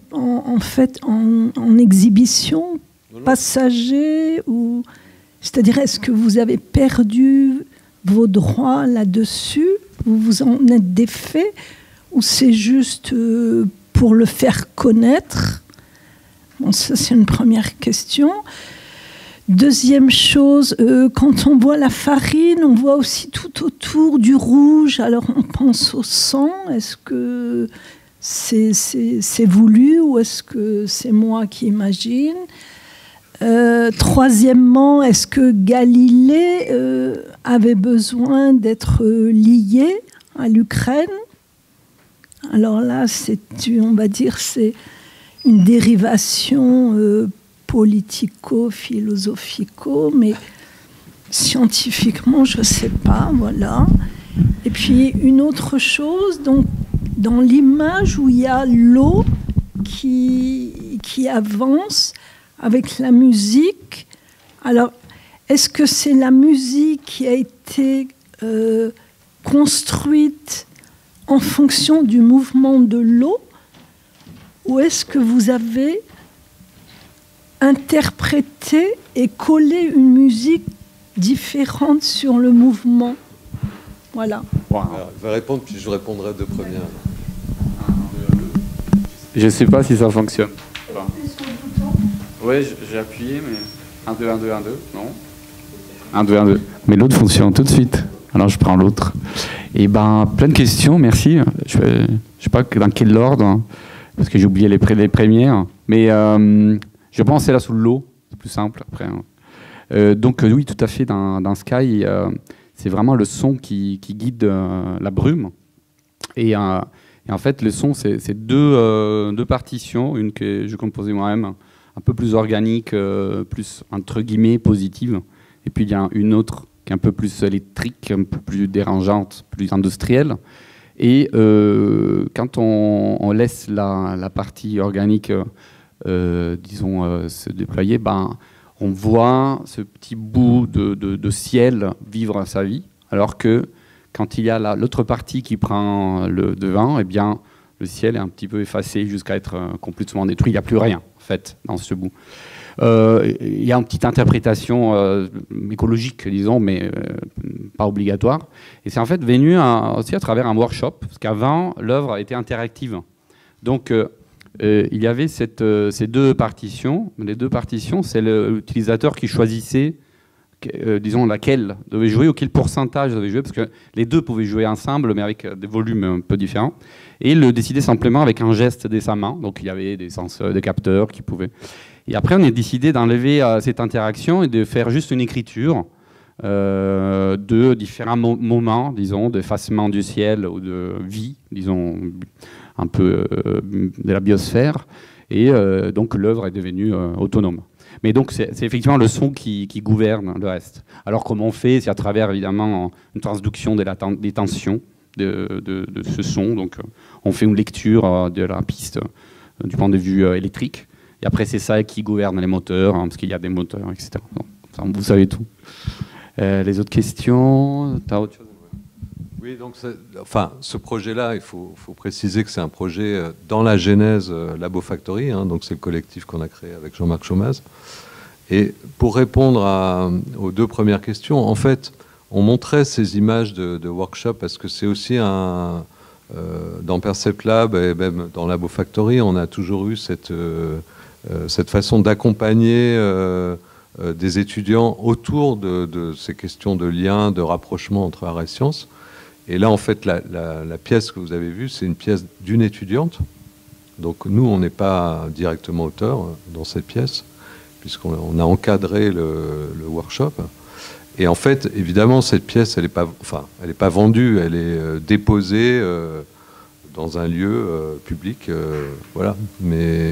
en exhibition, passager, ou c'est-à-dire est-ce que vous avez perdu vos droits là-dessus? Vous vous en êtes défait ou c'est juste pour le faire connaître? Bon, ça, c'est une première question. Deuxième chose, quand on voit la farine, on voit aussi tout autour du rouge. Alors, on pense au sang. Est-ce que c'est voulu ou est-ce que c'est moi qui imagine? Troisièmement, est-ce que Galilée avait besoin d'être lié à l'Ukraine? Alors là, on va dire, c'est une dérivation politico-philosophico, mais scientifiquement, je ne sais pas, voilà. Et puis, une autre chose, donc, dans l'image où il y a l'eau qui avance avec la musique, alors, est-ce que c'est la musique qui a été construite en fonction du mouvement de l'eau, ou est-ce que vous avez interprété et collé une musique différente sur le mouvement? Voilà. Wow. Alors, je vais répondre, puis je répondrai de première. Je ne sais pas si ça fonctionne. Oui, j'ai appuyé, mais 1, 2, 1, 2, 1, 2, non 1, 2, 1, 2. Mais l'autre fonctionne tout de suite. Alors je prends l'autre. Et ben, plein de questions, merci. Je ne sais pas dans quel ordre, hein, parce que j'ai oublié les premières. Mais je pense que c'est là sous l'eau, c'est plus simple après. Hein. Donc oui, tout à fait, dans Sky, c'est vraiment le son qui guide la brume. Et en fait, le son, c'est deux partitions, une que je composais moi-même, un peu plus organique, plus entre guillemets positive. Et puis il y a une autre qui est un peu plus électrique, un peu plus dérangeante, plus industrielle. Et quand on laisse la partie organique, disons, se déployer, ben, on voit ce petit bout de ciel vivre sa vie, alors que quand il y a l'autre partie qui prend le devant, eh bien, le ciel est un petit peu effacé jusqu'à être complètement détruit. Il n'y a plus rien, en fait, dans ce bout. Il y a une petite interprétation écologique, disons, mais pas obligatoire. Et c'est en fait venu aussi à travers un workshop, parce qu'avant, l'œuvre était interactive. Donc, il y avait ces deux partitions. Les deux partitions, c'est l'utilisateur qui choisissait, disons, laquelle devait jouer ou quel pourcentage devait jouer, parce que les deux pouvaient jouer ensemble, mais avec des volumes un peu différents. Et il le décidait simplement avec un geste de sa main. Donc, il y avait des senseurs, des capteurs qui pouvaient... Et après, on a décidé d'enlever cette interaction et de faire juste une écriture de différents moments, disons, d'effacement du ciel ou de vie, disons, un peu de la biosphère. Et donc, l'œuvre est devenue autonome. Mais donc, c'est effectivement le son qui gouverne le reste. Alors, comment on fait? C'est à travers, évidemment, une transduction des tensions de ce son. Donc, on fait une lecture de la piste du point de vue électrique. Et après, c'est ça qui gouverne les moteurs, hein, parce qu'il y a des moteurs, etc. Donc, vous savez tout. Les autres questions? T'as autre chose? Oui, donc enfin, ce projet-là, il faut préciser que c'est un projet dans la genèse Labo Factory, hein, donc c'est le collectif qu'on a créé avec Jean-Marc Chomaz. Et pour répondre aux deux premières questions, en fait, on montrait ces images de workshop parce que c'est aussi dans Percept Lab et même dans Labo Factory, on a toujours eu cette façon d'accompagner des étudiants autour de ces questions de lien, de rapprochement entre art et sciences. Et là, en fait, la pièce que vous avez vue, c'est une pièce d'une étudiante. Donc nous, on n'est pas directement auteur dans cette pièce, puisqu'on a encadré le workshop. Et en fait, évidemment, cette pièce, elle n'est pas vendue, elle est déposée dans un lieu public. Voilà. Mais...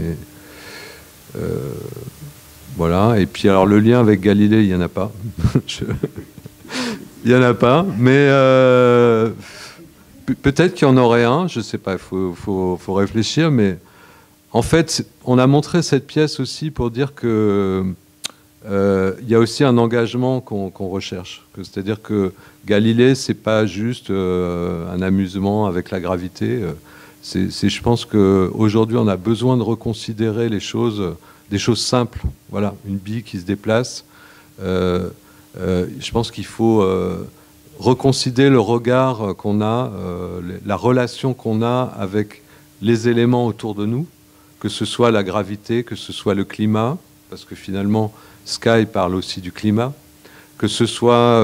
voilà, et puis alors le lien avec Galilée, il n'y en a pas. Il n'y en a pas, mais peut-être qu'il y en aurait un, je ne sais pas, il faut réfléchir, mais en fait, on a montré cette pièce aussi pour dire que il y a aussi un engagement qu'on recherche. C'est-à-dire que Galilée, ce n'est pas juste un amusement avec la gravité. Je pense qu'aujourd'hui, on a besoin de reconsidérer les choses, des choses simples. Voilà, une bille qui se déplace. Je pense qu'il faut reconsidérer le regard qu'on a, la relation qu'on a avec les éléments autour de nous, que ce soit la gravité, que ce soit le climat, parce que finalement, Sky parle aussi du climat, que ce soit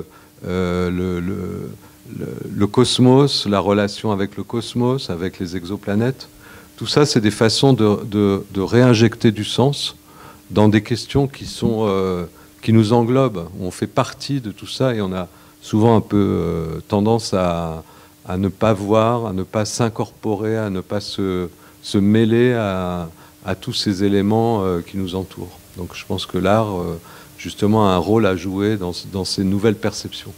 le cosmos, la relation avec le cosmos, avec les exoplanètes. Tout ça, c'est des façons de réinjecter du sens dans des questions qui nous englobent. On fait partie de tout ça et on a souvent un peu tendance à ne pas voir, à ne pas s'incorporer, à ne pas se mêler à tous ces éléments qui nous entourent. Donc je pense que l'art, justement, a un rôle à jouer dans ces nouvelles perceptions.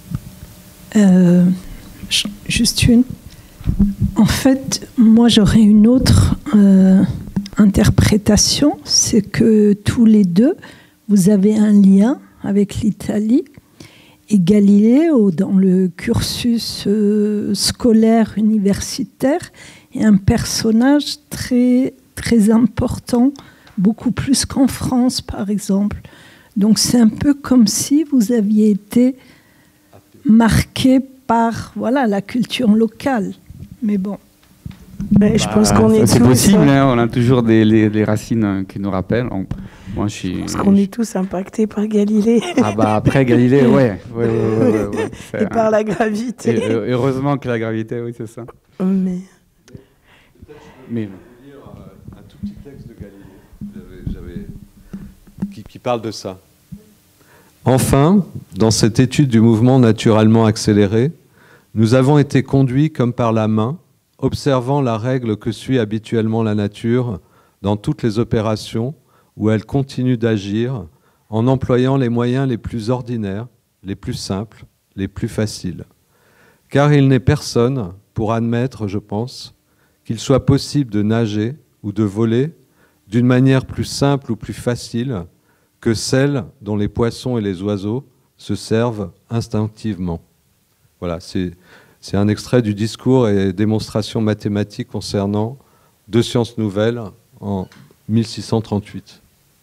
Juste une. En fait, moi j'aurais une autre interprétation, c'est que tous les deux, vous avez un lien avec l'Italie et Galiléo dans le cursus scolaire universitaire est un personnage très, très important, beaucoup plus qu'en France par exemple. Donc c'est un peu comme si vous aviez été marqué par la culture locale. Mais bon. Mais je pense qu'on est c'est tous... possible, hein, on a toujours les racines qui nous rappellent. Moi, je pense qu'on est tous impactés par Galilée. Ah bah après Galilée, ouais. Et par la gravité. Et heureusement que la gravité, oui, c'est ça. Mais... Je vais lire un tout petit texte de Galilée qui parle de ça. Enfin, dans cette étude du mouvement naturellement accéléré, nous avons été conduits comme par la main, observant la règle que suit habituellement la nature dans toutes les opérations où elle continue d'agir en employant les moyens les plus ordinaires, les plus simples, les plus faciles. Car il n'est personne pour admettre, je pense, qu'il soit possible de nager ou de voler d'une manière plus simple ou plus facile que celle dont les poissons et les oiseaux se servent instinctivement. Voilà, c'est un extrait du discours et démonstration mathématique concernant deux sciences nouvelles en 1638.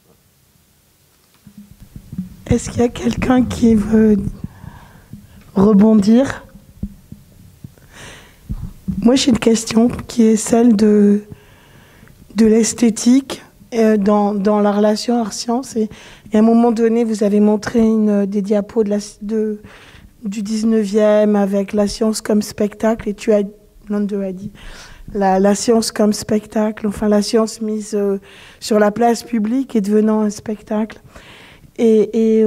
Est-ce qu'il y a quelqu'un qui veut rebondir? Moi, j'ai une question qui est celle de l'esthétique dans la relation art-science. Et à un moment donné, vous avez montré des diapos du 19e avec la science comme spectacle. Et Nando a dit la science comme spectacle, enfin la science mise sur la place publique et devenant un spectacle. Et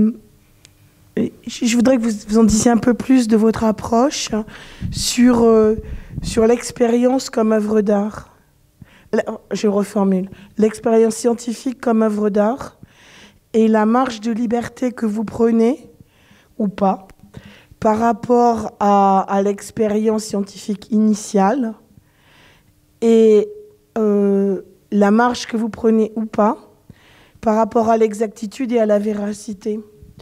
je voudrais que vous en disiez un peu plus de votre approche sur l'expérience comme œuvre d'art. Je reformule. L'expérience scientifique comme œuvre d'art et la marge de liberté que vous prenez, ou pas, par rapport à l'expérience scientifique initiale et la marge que vous prenez ou pas par rapport à l'exactitude et à la véracité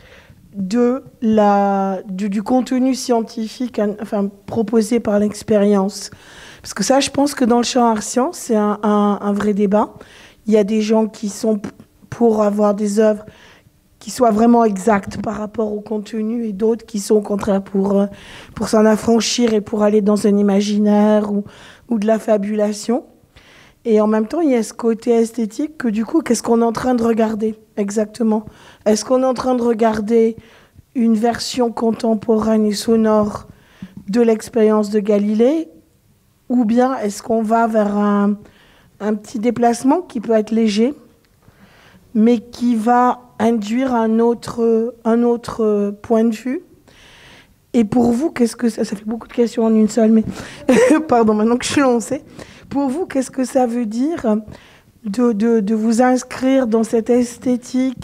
du contenu scientifique proposé par l'expérience. Parce que ça, je pense que dans le champ art-science, c'est un vrai débat. Il y a des gens qui sont pour avoir des œuvres qui soient vraiment exactes par rapport au contenu et d'autres qui sont au contraire pour s'en affranchir et pour aller dans un imaginaire ou de la fabulation. Et en même temps, il y a ce côté esthétique que du coup, qu'est-ce qu'on est en train de regarder exactement? Est-ce qu'on est en train de regarder une version contemporaine et sonore de l'expérience de Galilée? Ou bien est-ce qu'on va vers un petit déplacement qui peut être léger, mais qui va induire un autre point de vue? Et pour vous, qu'est-ce que ça fait beaucoup de questions en une seule, mais pardon, maintenant que je suis lancée. Pour vous, qu'est-ce que ça veut dire de vous inscrire dans cette esthétique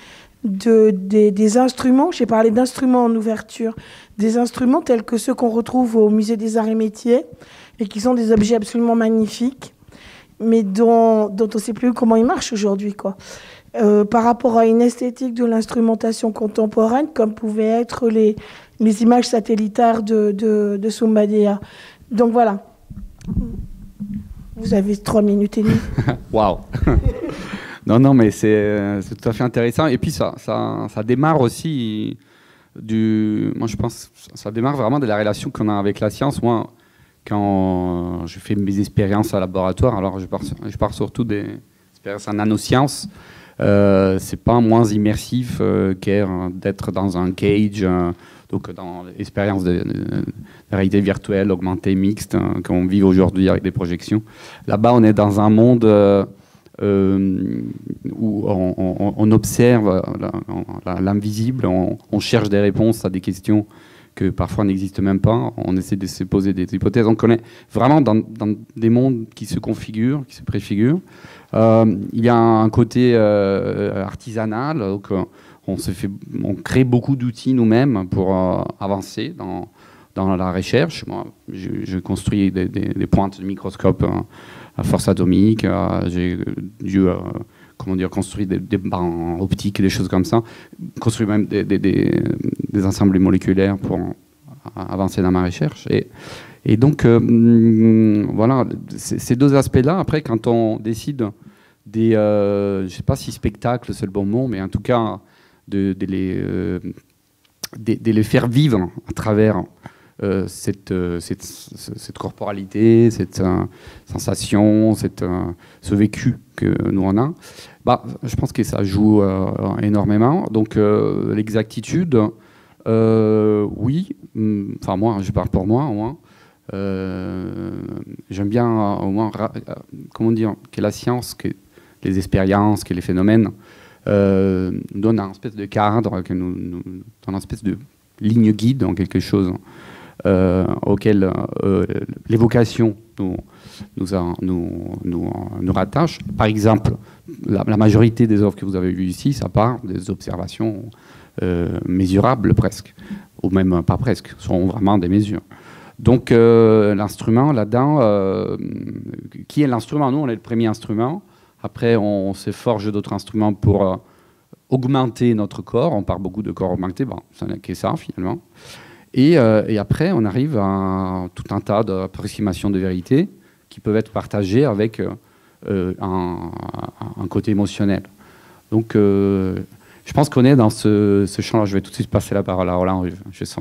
des instruments? J'ai parlé d'instruments en ouverture, des instruments tels que ceux qu'on retrouve au Musée des Arts et Métiers et qui sont des objets absolument magnifiques, mais dont on ne sait plus comment ils marchent aujourd'hui, quoi. Par rapport à une esthétique de l'instrumentation contemporaine, comme pouvaient être les images satellitaires de Soumbadea. Donc voilà. Vous avez 3 minutes et demie. Waouh. Non, mais c'est tout à fait intéressant. Et puis ça démarre aussi moi je pense ça démarre vraiment de la relation qu'on a avec la science. Moi, quand je fais mes expériences à laboratoire, alors je pars surtout des expériences en nanosciences. C'est pas moins immersif d'être dans un cage, donc dans l'expérience de réalité virtuelle, augmentée, mixte, qu'on vit aujourd'hui avec des projections. Là-bas, on est dans un monde où on observe l'invisible, on cherche des réponses à des questions que parfois n'existent même pas, on essaie de se poser des hypothèses. Donc on est vraiment dans des mondes qui se configurent, qui se préfigurent. Il y a un côté artisanal, donc on crée beaucoup d'outils nous-mêmes pour avancer dans la recherche. Moi, je construis des pointes de microscope à force atomique, j'ai dû construire des bancs optiques, des choses comme ça, construire même des ensembles moléculaires pour avancer dans ma recherche. Et donc, voilà, ces deux aspects-là, après, quand on décide je ne sais pas si spectacle c'est le bon mot, mais en tout cas, de les faire vivre à travers cette corporalité, cette sensation, ce vécu que nous on a, je pense que ça joue énormément. Donc l'exactitude, oui, enfin moi, je parle pour moi au moins. J'aime bien au moins, comment dire, que la science, que les expériences, que les phénomènes donnent un espèce de cadre, que nous donnent une espèce de ligne guide en quelque chose auquel l'évocation nous rattache. Par exemple, la majorité des œuvres que vous avez vues ici, ça part des observations mesurables presque, ou même pas presque, sont vraiment des mesures. Donc l'instrument là-dedans, qui est l'instrument? Nous, on est le premier instrument. Après, on se forge d'autres instruments pour augmenter notre corps. On parle beaucoup de corps augmenté, ça n'est que ça finalement. Et après, on arrive à tout un tas d'approximations de vérité qui peuvent être partagées avec un côté émotionnel. Donc, je pense qu'on est dans ce champ-là. Je vais tout de suite passer la parole à Roland. Je sens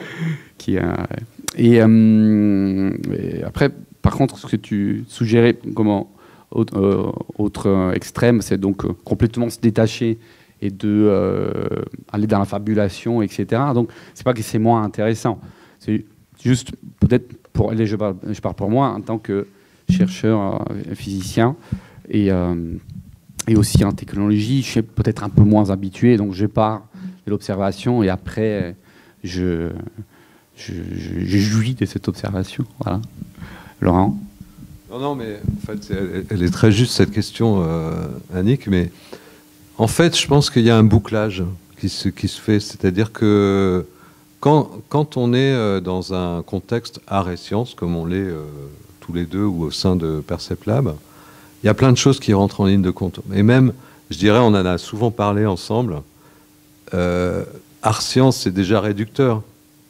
et après, par contre, ce que tu suggérais comme autre extrême, c'est donc complètement se détacher et aller dans la fabulation, etc. Donc, c'est pas que c'est moins intéressant. C'est juste, peut-être, je parle pour moi, en tant que chercheur, physicien, et aussi en technologie, je suis peut-être un peu moins habitué, donc je pars de l'observation, et après, je jouis de cette observation. Voilà. Laurent? Non, mais en fait, elle est très juste, cette question, Annick, mais en fait, je pense qu'il y a un bouclage qui se fait, c'est-à-dire que quand on est dans un contexte art et sciences, comme on l'est tous les deux ou au sein de Percept Lab, il y a plein de choses qui rentrent en ligne de compte. Et même, je dirais, on en a souvent parlé ensemble, art-science, c'est déjà réducteur.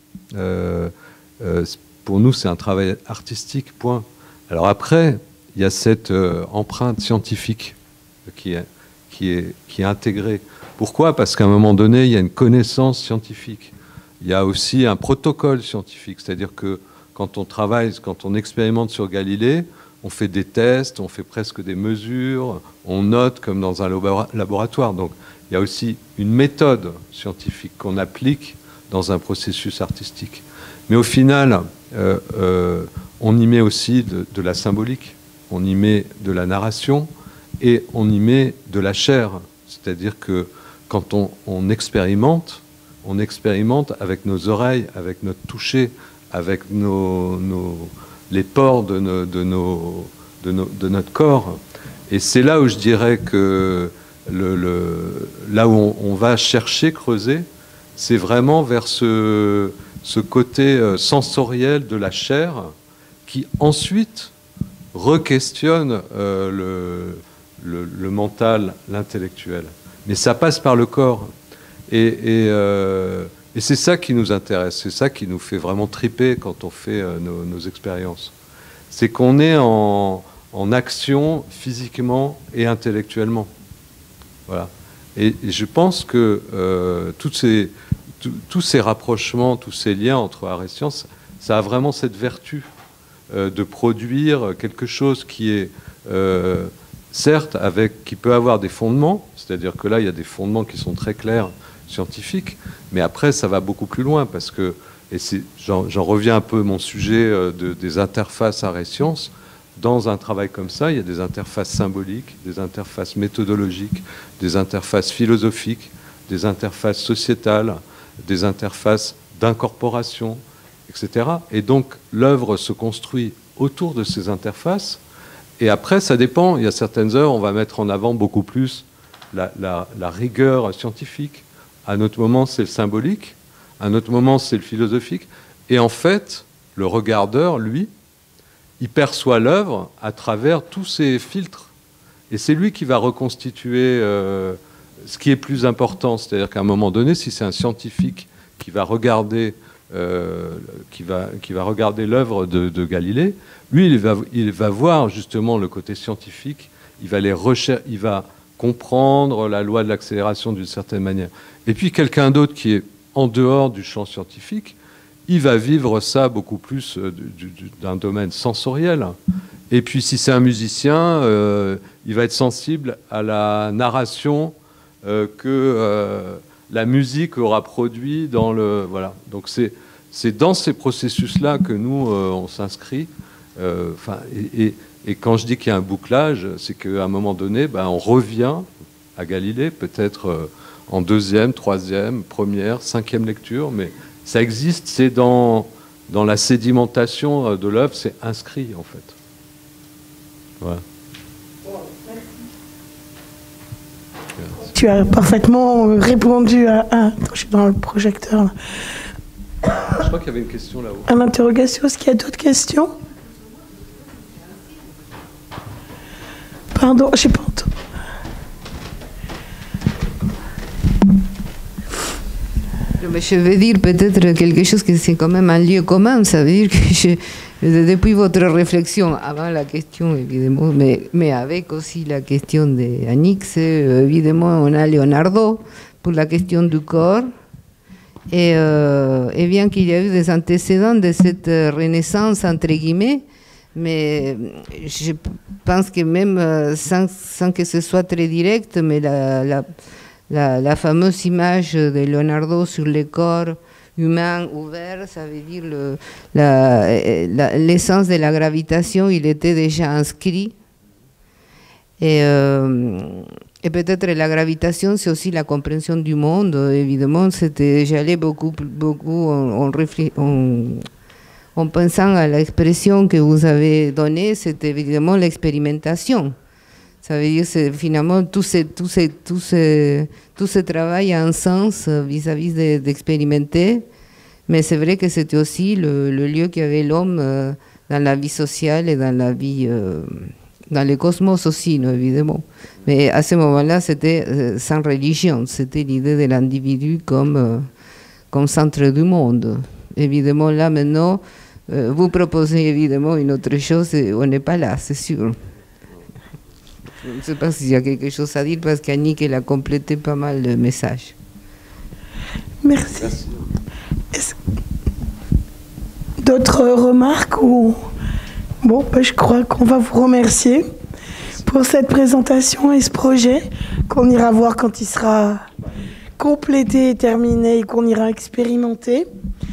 Pour nous, c'est un travail artistique, point. Alors après, il y a cette empreinte scientifique qui est intégrée. Pourquoi? Parce qu'à un moment donné, il y a une connaissance scientifique. Il y a aussi un protocole scientifique. C'est-à-dire que quand on travaille, quand on expérimente sur Galilée, on fait des tests, on fait presque des mesures, on note comme dans un laboratoire. Donc il y a aussi une méthode scientifique qu'on applique dans un processus artistique. Mais au final, on y met aussi de la symbolique, on y met de la narration et on y met de la chair. C'est-à-dire que quand on expérimente avec nos oreilles, avec notre toucher, avec les pores de notre corps. Et c'est là où je dirais que là où on va chercher, creuser, c'est vraiment vers ce côté sensoriel de la chair qui ensuite re-questionne le mental, l'intellectuel. Mais ça passe par le corps. Et c'est ça qui nous intéresse, c'est ça qui nous fait vraiment triper quand on fait nos expériences. C'est qu'on est en action physiquement et intellectuellement. Voilà. Et je pense que tous ces rapprochements, tous ces liens entre art et science, ça a vraiment cette vertu de produire quelque chose qui est, certes, qui peut avoir des fondements, c'est-à-dire que là, il y a des fondements qui sont très clairs, scientifiques, mais après, ça va beaucoup plus loin, parce que, et j'en reviens un peu à mon sujet des interfaces art et sciences. Dans un travail comme ça, il y a des interfaces symboliques, des interfaces méthodologiques, des interfaces philosophiques, des interfaces sociétales, des interfaces d'incorporation, etc. Et donc, l'œuvre se construit autour de ces interfaces. Et après, ça dépend. Il y a certaines œuvres, on va mettre en avant beaucoup plus la rigueur scientifique. À un autre moment, c'est le symbolique. À un autre moment, c'est le philosophique. Et en fait, le regardeur, lui, il perçoit l'œuvre à travers tous ces filtres. Et c'est lui qui va reconstituer ce qui est plus important. C'est-à-dire qu'à un moment donné, si c'est un scientifique qui va regarder, qui va regarder l'œuvre de Galilée, lui, il va voir justement le côté scientifique, il va comprendre la loi de l'accélération d'une certaine manière. Et puis quelqu'un d'autre qui est en dehors du champ scientifique, il va vivre ça beaucoup plus d'un domaine sensoriel. Et puis si c'est un musicien, il va être sensible à la narration que la musique aura produit dans le... Voilà. Donc c'est dans ces processus-là que nous, on s'inscrit. Et quand je dis qu'il y a un bouclage, c'est qu'à un moment donné, on revient à Galilée, peut-être en deuxième, troisième, première, cinquième lecture, mais ça existe, c'est dans la sédimentation de l'œuvre, c'est inscrit en fait. Voilà. Tu as parfaitement répondu à... Je suis dans le projecteur. Là. Je crois qu'il y avait une question là-haut. À l'interrogation, est-ce qu'il y a d'autres questions? Pardon, je n'ai pas entendu. Je veux dire peut-être quelque chose que c'est quand même un lieu commun. Ça veut dire que depuis votre réflexion, avant la question évidemment, mais avec aussi la question d'Annick, évidemment on a Leonardo pour la question du corps. Et bien qu'il y a eu des antécédents de cette renaissance, entre guillemets, mais je pense que même sans que ce soit très direct, mais la fameuse image de Leonardo sur le corps humain ouvert, ça veut dire l'essence de la gravitation, il était déjà inscrit. Et peut-être la gravitation, c'est aussi la compréhension du monde. Évidemment, j'allais beaucoup en pensant à l'expression que vous avez donnée, c'était évidemment l'expérimentation. Ça veut dire que finalement tout ce travail a un sens vis-à-vis d'expérimenter, mais c'est vrai que c'était aussi le lieu qu'avait l'homme dans la vie sociale et dans la vie, dans le cosmos aussi, non, évidemment. Mais à ce moment-là, c'était sans religion, c'était l'idée de l'individu comme centre du monde. Évidemment, là maintenant, vous proposez évidemment une autre chose et on n'est pas là, c'est sûr. Je ne sais pas s'il y a quelque chose à dire parce qu'Annick, elle a complété pas mal le message. Merci. D'autres remarques ou... Bon, je crois qu'on va vous remercier pour cette présentation et ce projet qu'on ira voir quand il sera complété et terminé et qu'on ira expérimenter.